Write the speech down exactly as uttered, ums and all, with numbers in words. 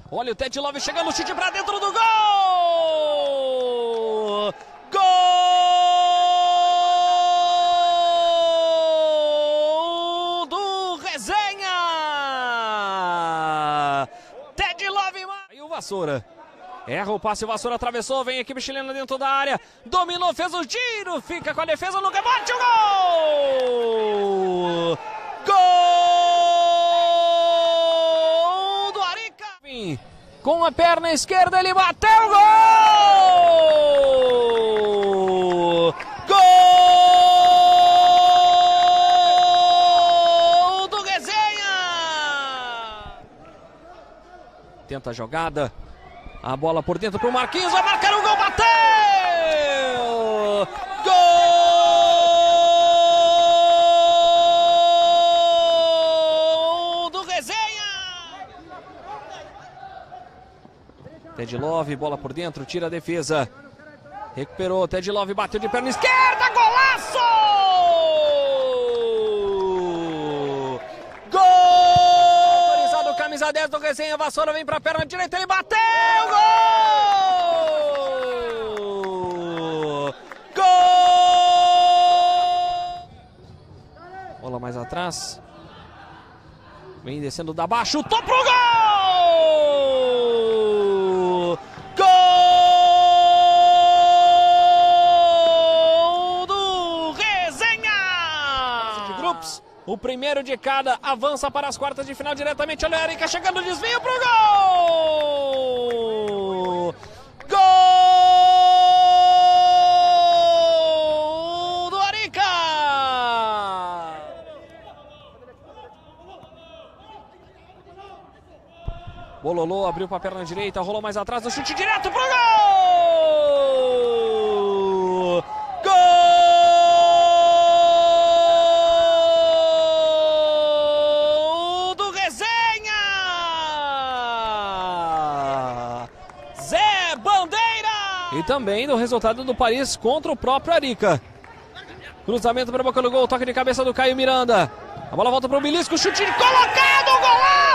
Olha o Ted Love chegando, chute pra dentro do gol! Gol do Resenha! Ted Love e o Vassoura. Erra o passe, o Vassoura atravessou, vem a equipe chilena dentro da área, dominou, fez o giro, fica com a defesa no rebote, o gol! Gol do Arica! Com a perna esquerda ele bateu, gol! Gol do Resenha! Tenta a jogada. A bola por dentro para o Marquinhos, vai marcar o gol, bateu! Gol do Resenha! Ted Love, bola por dentro, tira a defesa. Recuperou, Ted Love bateu de perna esquerda, golaço! Gol! Autorizado, camisa dez do Resenha, Vassoura vem para a perna direita, ele bateu! Bola mais atrás. Vem descendo da baixo, chutou pro gol! Gol do Resenha! De grupos, o primeiro de cada avança para as quartas de final diretamente. Olha o Arica chegando, desvio pro gol! Gol do Arica! Bololô abriu para a perna direita, rolou mais atrás, o chute direto pro gol! Gol do Resenha! Zé Bandeira! E também do resultado do Paris contra o próprio Arica. Cruzamento para a boca do gol, toque de cabeça do Caio Miranda. A bola volta para o Belisco, chute colocado, golaço!